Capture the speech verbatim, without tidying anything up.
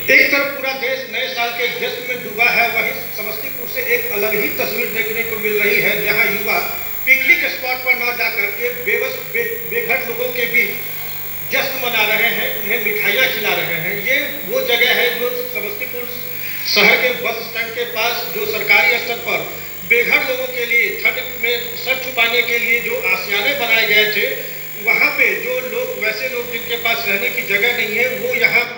एक तरफ पूरा देश नए साल के जश्न में डूबा है, वहीं समस्तीपुर से एक अलग ही तस्वीर देखने को मिल रही है, जहां युवा पिकनिक स्पॉट पर न जाकर के बेबस बे, बेघर लोगों के बीच जश्न मना रहे हैं, उन्हें मिठाइयाँ खिला रहे हैं। ये वो जगह है जो समस्तीपुर शहर के बस स्टैंड के पास, जो सरकारी स्तर पर बेघर लोगों के लिए ठंड में सर छुपाने के लिए जो आशियाने बनाए गए थे, वहाँ पे जो लोग, वैसे लोग जिनके पास रहने की जगह नहीं है, वो यहाँ